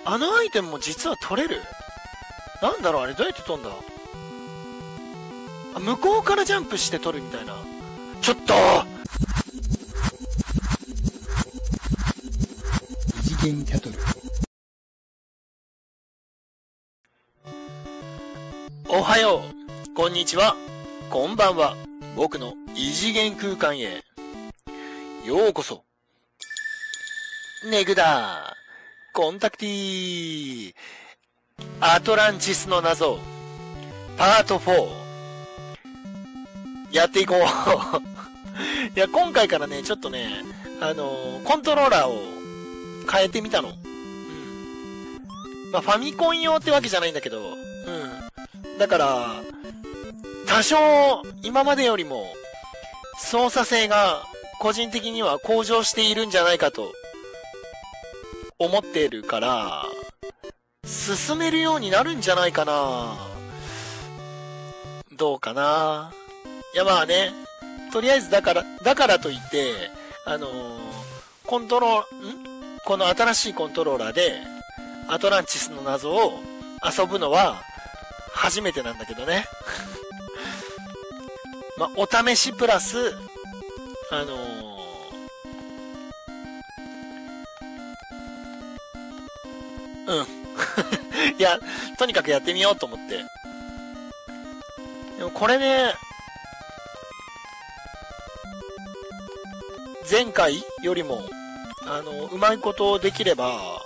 あのアイテムも実は取れる。なんだろうあれ、どうやって取んだ。あ、向こうからジャンプして取るみたいな。ちょっと異次元キャトル。 おはよう、こんにちは、こんばんは。僕の異次元空間へようこそ。ネグダコンタクティーアトランチスの謎パート4やっていこういや、今回からね、ちょっとね、コントローラーを変えてみたの。まあ、ファミコン用ってわけじゃないんだけど、だから、多少、今までよりも、操作性が、個人的には向上しているんじゃないかと、思っているから、進めるようになるんじゃないかな。どうかな。いや、まあね、とりあえずだからといって、この新しいコントローラーで、アトランチスの謎を遊ぶのは、初めてなんだけどね。まあ、お試しプラス、いや、とにかくやってみようと思って。でもこれね、前回よりも、うまいことできれば、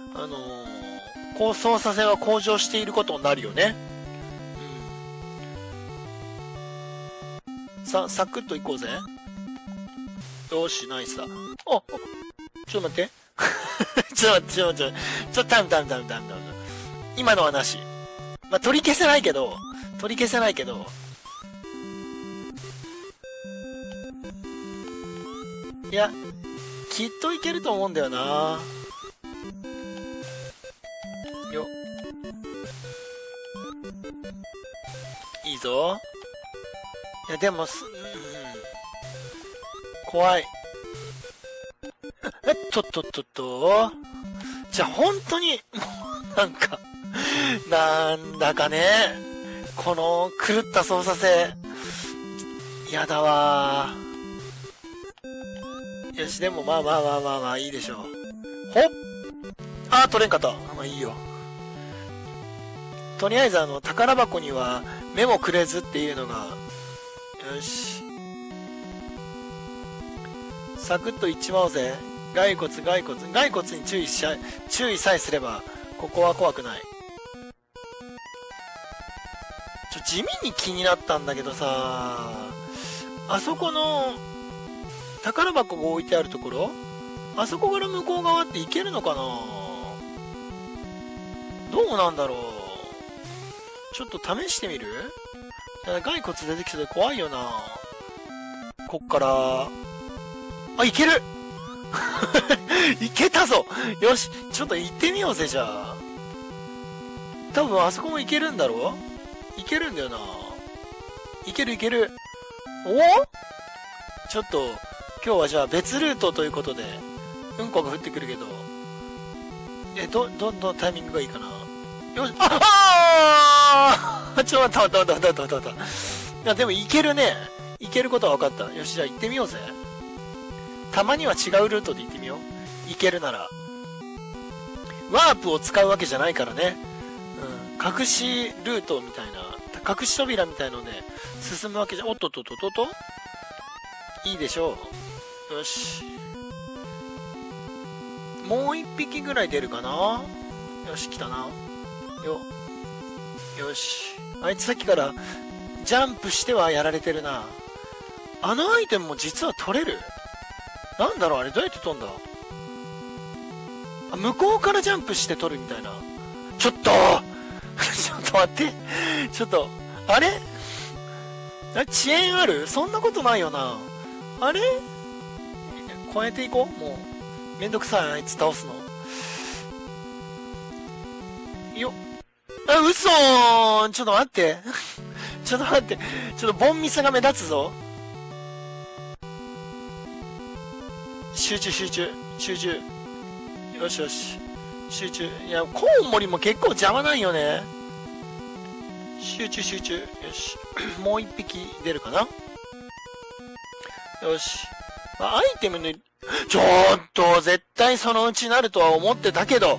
操作性は向上していることになるよね。サクッといこうぜ。よし、ナイスだ。あ、ちょっと待って。ちょっとタイム。今のはなし。まあ、取り消せないけど、いや、きっといけると思うんだよな。よ。いいぞ。いや、でも怖い。じゃあ本当に、もうなんだかね、この狂った操作性、やだわー。よし、でもまあいいでしょう。ほっ、取れんかった。まあいいよ。とりあえず宝箱には目もくれずっていうのが、よし。サクッといっちまおうぜ。骸骨に注意さえすれば、ここは怖くない。地味に気になったんだけどさ、あそこの、宝箱が置いてあるところ、あそこから向こう側って行けるのかな。どうなんだろう。ちょっと試してみる？骸骨出てきそうで怖いよな。こっから、いけるいけたぞ。よし、ちょっと行ってみようぜ、じゃあ。多分あそこも行けるんだろ？行けるんだよな。行ける。お？ちょっと、今日はじゃあ別ルートということで、うんこが降ってくるけど、どのタイミングがいいかな。よし、ちょっと待った。いや、でも行けるね。行けることは分かった。よし、じゃあ行ってみようぜ。たまには違うルートで行ってみよう。行けるなら。ワープを使うわけじゃないからね。隠しルートみたいな、隠し扉みたいので進むわけじゃ、おっといいでしょう。よし。もう一匹ぐらい出るかな。よし、来たな。よし。あいつさっきからジャンプしてはやられてるな。あのアイテムも実は取れる。なんだろうあれ、どうやって取んだ。向こうからジャンプして取るみたいな。ちょっと待って。あれ遅延ある？そんなことないよな。あれ超えていこう。もうめんどくさい、あいつ倒すの。よっ。嘘ー。ちょっと待ってちょっとボンミスが目立つぞ。集中。よし。 集中。いや、コウモリも結構邪魔なんよね。集中集中。よし。もう一匹出るかな。よし。アイテムの、ちょっと、絶対そのうちなるとは思ってたけど、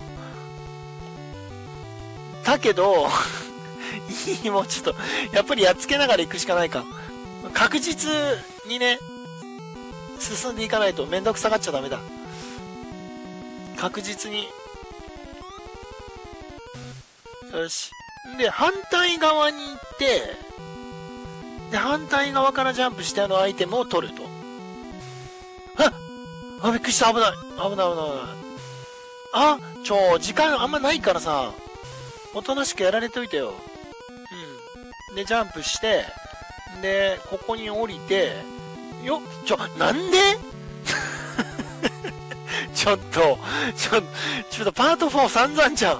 いい、もうちょっと、やっぱりやっつけながら行くしかないか。確実にね、進んでいかないとめんどくさがっちゃダメだ。確実に。よし。で、反対側に行って、で、反対側からジャンプしてアイテムを取ると。びっくりした。危ない。危ない。時間あんまないからさ、おとなしくやられといてよ。うん。で、ジャンプして、で、ここに降りて、なんでちょっと、パート4散々じゃん。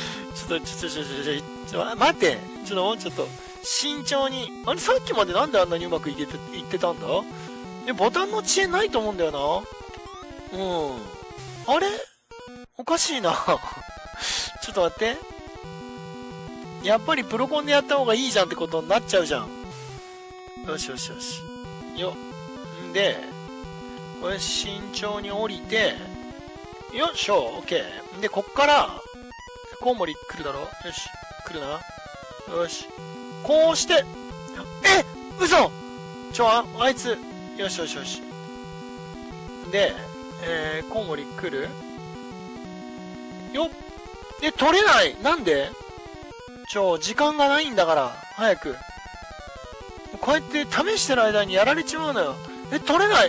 待って。もうちょっと、慎重に。あれ、さっきまでなんであんなにうまくいってたんだ？ボタンの遅延ないと思うんだよな。あれおかしいな。ちょっと待って。やっぱりプロコンでやった方がいいじゃんってことになっちゃうじゃん。よし。よ。んで、これ慎重に降りて、よっしょ、オッケー。で、こっから、コウモリ来るだろ？よし、来るな。よし。こうして、嘘！あいつ、よし。で、コウモリ来る？よっ。取れない！なんで？時間がないんだから、早く。こうやって試してる間にやられちまうのよ。取れない！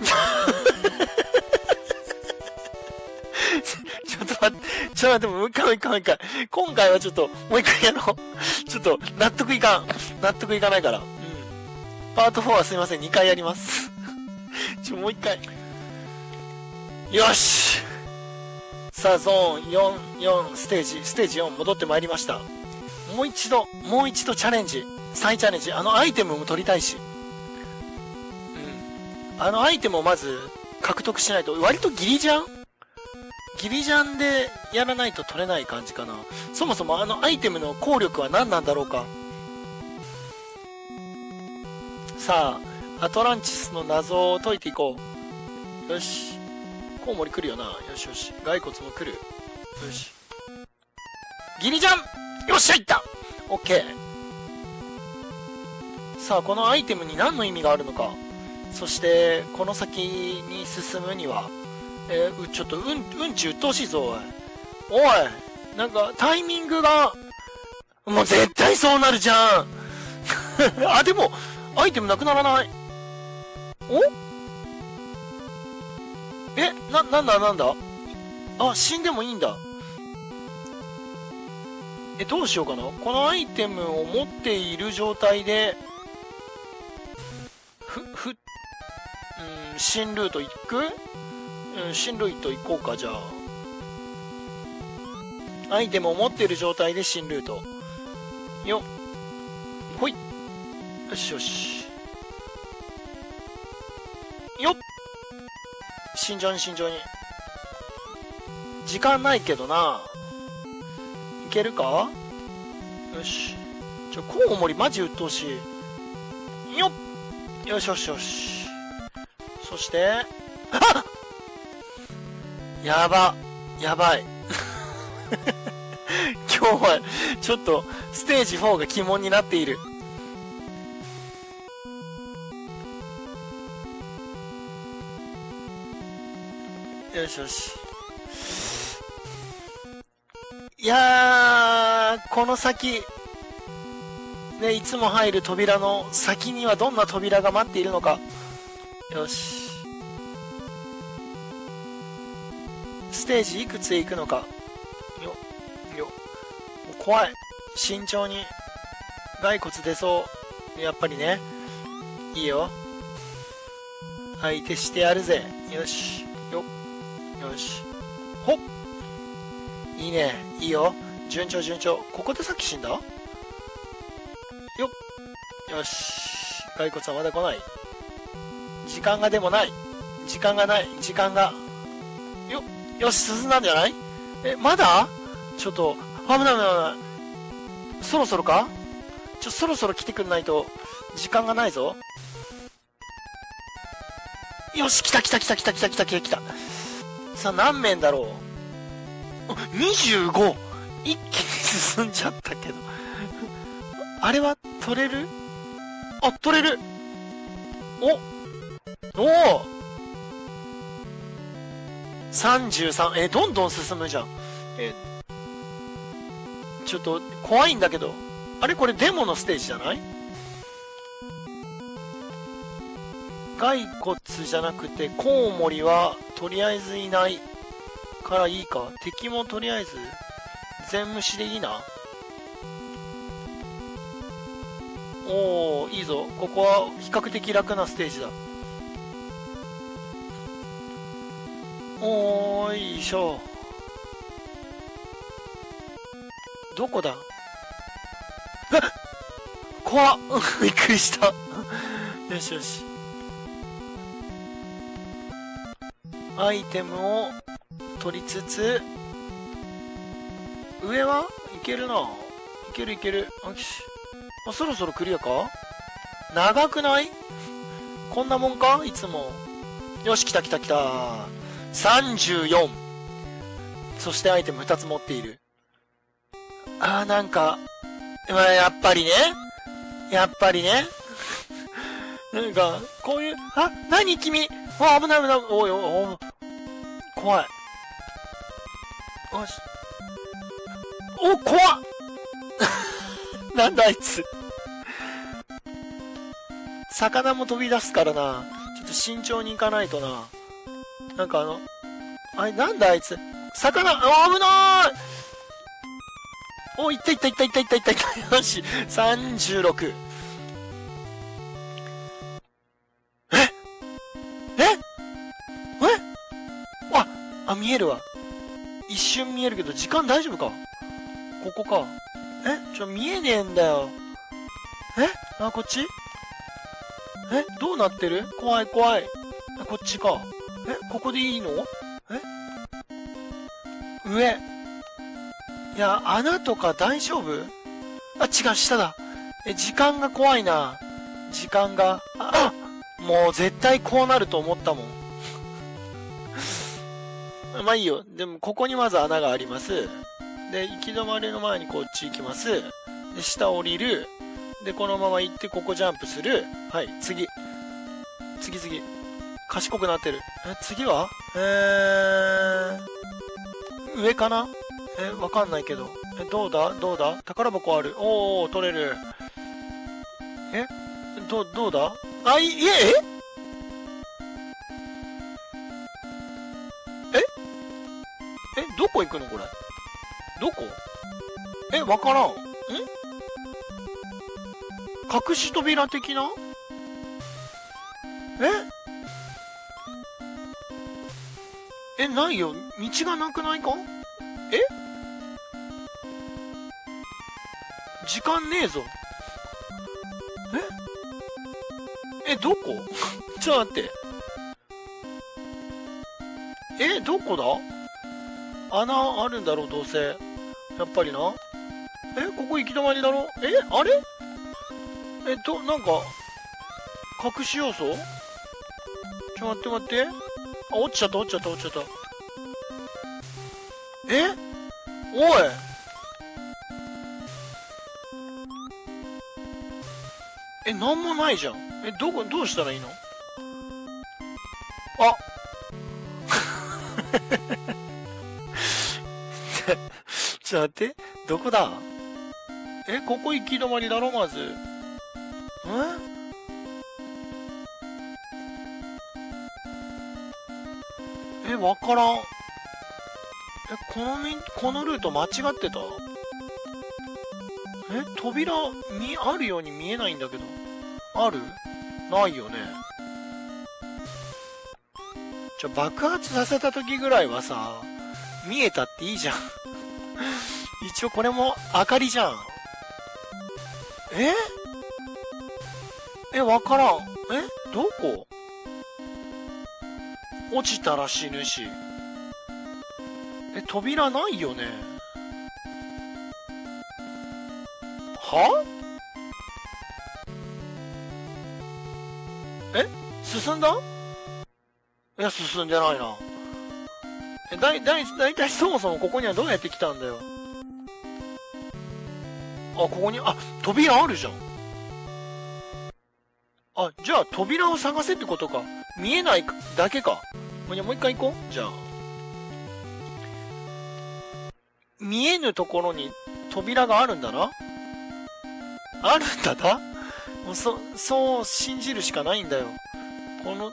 ちょっと待って、もう一回。今回はちょっと、もう一回やろう。ちょっと、納得いかないから。パート4はすいません、2回やります。もう一回。よし！さあ、ゾーン4、ステージ4戻ってまいりました。もう一度チャレンジ。再チャレンジ。アイテムも取りたいし。アイテムをまず獲得しないと、割とギリジャンでやらないと取れない感じかな。そもそもアイテムの効力は何なんだろうか。さあ、アトランティスの謎を解いていこう。よし。コウモリ来るよな。よし。骸骨も来る。よし。ギリジャン！よっしゃ、いった！オッケー。さあ、このアイテムに何の意味があるのか。そして、この先に進むには、ちょっとうんちうっとうしいぞ、おい。なんか、タイミングが、もう絶対そうなるじゃん。でも、アイテムなくならない。なんだ死んでもいいんだ。どうしようかな。このアイテムを持っている状態で、新ルート行く？新ルート行こうか、じゃあ。アイテムを持っている状態で新ルート。よっ。ほい。よし。よっ。慎重に。時間ないけどな。いけるか？よし。コウモリマジ鬱陶しい。よっ。よし。そして、やばい。今日は、ちょっと、ステージ4が鬼門になっている。よし。いやー、この先、ね、いつも入る扉の先にはどんな扉が待っているのか。よし。ステージいくつへ行くのか。よ。怖い。慎重に。骸骨出そう。やっぱりね。いいよ。相手してやるぜ。よし。よし。ほっ。いいね。いいよ。順調。ここでさっき死んだ？よっ。よし。骸骨はまだ来ない。時間がない。よし、進んだんじゃない？ まだちょっと、危ない危ない危ない。そろそろか？そろそろ来てくんないと、時間がないぞ。よし、来た来た来た来た来た来た来た来た。さあ、何面だろう。25! 一気に進んじゃったけど。あれは取れる？あ、取れる。おお33。どんどん進むじゃん。ちょっと怖いんだけど。あれこれデモのステージじゃない？骸骨じゃなくてコウモリはとりあえずいないからいいか。敵もとりあえず全無視でいいな。おー、いいぞ。ここは比較的楽なステージだ。おーいしょ。どこだ？怖っびっくりしたよしよし。アイテムを取りつつ、上はいけるな。いけるいける。あ、そろそろクリアか？長くない？こんなもんかいつも。よし、来た来た来た。34。そしてアイテム2つ持っている。なんか、やっぱりね。やっぱりね。なんか、こういう、何君？危ない危ない。おいおい、怖い。よし。怖っなんだあいつ。魚も飛び出すからな。ちょっと慎重に行かないとな。なんかなんだあいつ。魚、危ない。いったいったいったいったいったいったいった。よし、36。見えるわ。一瞬見えるけど、時間大丈夫か？ここか。見えねえんだよ。こっち？どうなってる？怖い怖い。こっちか。ここでいいの？上。いや、穴とか大丈夫？違う、下だ。時間が怖いな。時間が。もう絶対こうなると思ったもん。まあいいよ。でも、ここにまず穴があります。で、行き止まりの前にこっち行きます。で、下降りる。で、このまま行って、ここジャンプする。はい、次。次。賢くなってる。次は上かな？わかんないけど。どうだ宝箱ある。取れる。どうだ？どこ行くのこれ？どこ？わからん。隠し扉的な？ないよ。道がなくないか？時間ねえぞ。どこ？ちょっと待って。どこだ？穴あるんだろう、どうせ。やっぱりな。ここ行き止まりだろ？あれ？なんか、隠し要素？待って。落ちちゃった。おい。なんもないじゃん。どうしたらいいの？ちょっと待って。どこだ？ここ行き止まりだろ、まず。わからん。このルート間違ってた？扉、あるように見えないんだけど。ある？ないよね。爆発させた時ぐらいはさ、見えたっていいじゃん。一応これも明かりじゃん。わからん。どこ？落ちたら死ぬし。 扉ないよね。は？進んだ？いや、進んでないな。だいたいそもそもここにはどうやって来たんだよ。あ、ここに、扉あるじゃん。じゃあ扉を探せってことか。見えないだけか。じゃあもう一回行こう。じゃあ。見えぬところに扉があるんだな。あるんだな。もうそう信じるしかないんだよ。この、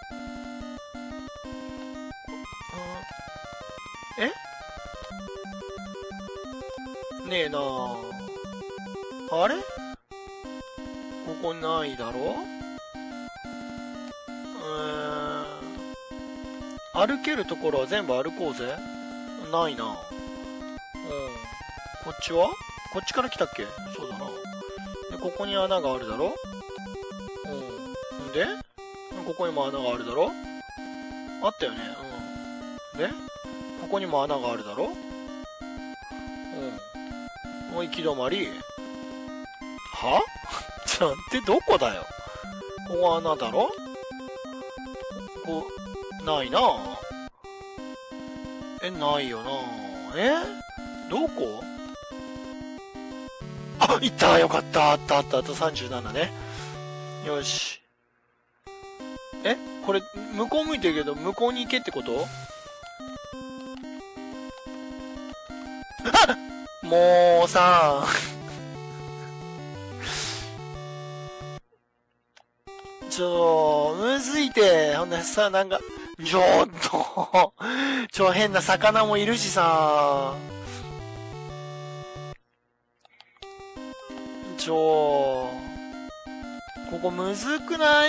ねえなぁ。あれ？ここないだろ？歩けるところは全部歩こうぜ。ないな。こっちは？こっちから来たっけ？そうだな。で、ここに穴があるだろ？んで、ここにも穴があるだろ？あったよね。で、ここにも穴があるだろ？もう行き止まり。は？で、どこだよ。ここ穴だろ？ここ、ないな。ないよな。どこ？行った。よかった。あった。あと37ね。よし。これ、向こう向いてるけど、向こうに行けってこと？もうさ、むずいて、ほんでさ、なんか、ちょっと、変な魚もいるしさ、ここむずくない？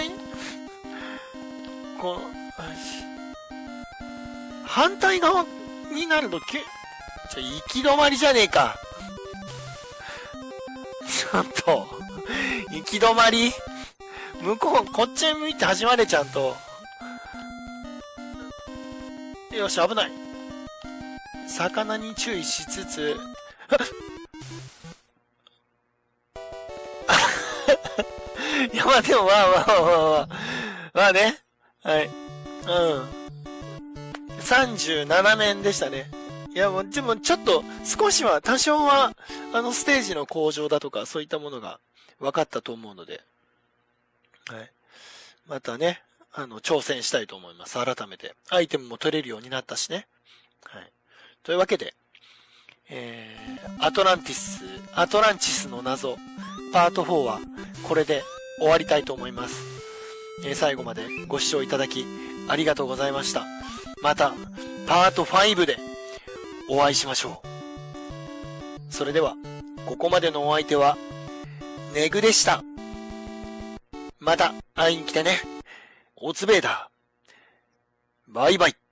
反対側になると行き止まりじゃねえか。ちょっと、行き止まり？向こう、こっちへ向いて始まれちゃんと。よし、危ない。魚に注意しつつ、いや、でもまあね。はい。37面でしたね。いや、でもちょっと、少しは、多少は、ステージの向上だとか、そういったものが分かったと思うので、はい。またね、挑戦したいと思います。改めて。アイテムも取れるようになったしね。はい。というわけで、アトランティスの謎、パート4は、これで終わりたいと思います。最後までご視聴いただき、ありがとうございました。また、パート5で、お会いしましょう。それでは、ここまでのお相手は、ネグでした。また会いに来てね。オツベーダー。バイバイ。